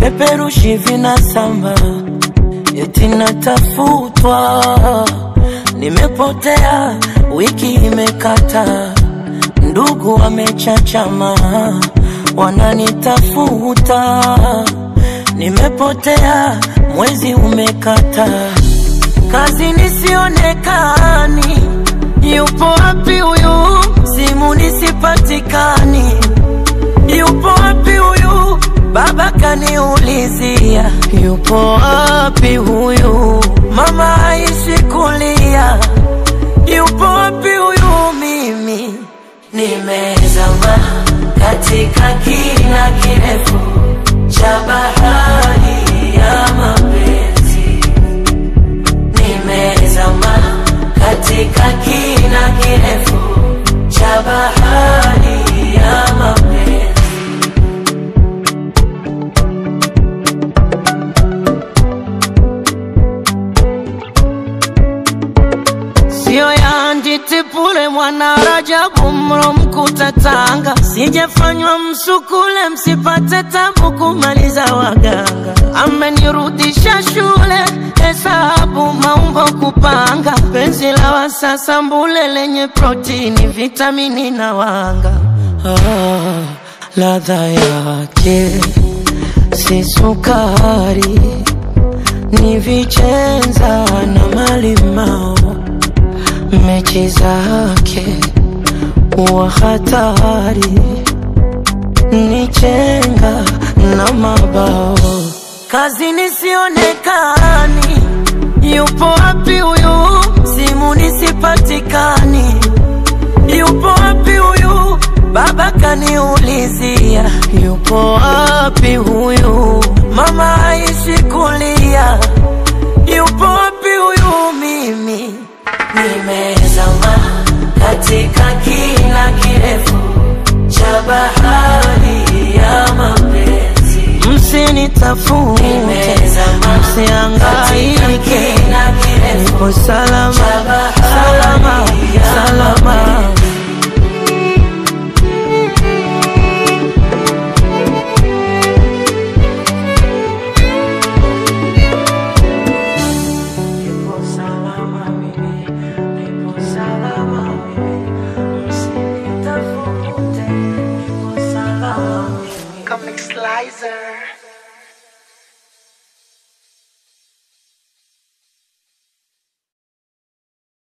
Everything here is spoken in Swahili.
vipeperushi vinasamba, eti natafutwa. Nimepotea, wiki imekata, ndugu wamechachama, wananitafuta. Nimepotea, mwezi umekata, kazi nisionekani. Yupo wapi huyu? Simu nisipatikani. Yupo wapi huyu? Baba kaniulizia. Yupo wapi huyu? Mama haishi kulia. Yupo wapi huyu? Mimi nimezama katika kina kirefu cha bahari ya mapenzi. Nimezama katika kina kirefu cha bahari ya mapenzi. Sio ya Nditipule mwana Rajabu mro mkuta Tanga. Sijefanywa msukule msipate tabu kumaliza waganga. Amenirudisha shule hesabu maumbo kupanga. Penzi la wasasa mbule lenye protini vitamini na wanga. Ladha yake si sukari, ni vichenza na malimao. Mechi zake wa hatari, ni chenga na mabao. Kazi nisionekani. Yupo wapi huyu? Simu nisipatikani. Yupo wapi huyu? Baba kaniulizia. Yupo wapi huyu? Mama haishi kulia. Yupo wapi huyu? Mimi nimezama katika kina kirefu cha bahari ya mapenzi. Msinitafute, msiangaike, nipo salama, salama, salama.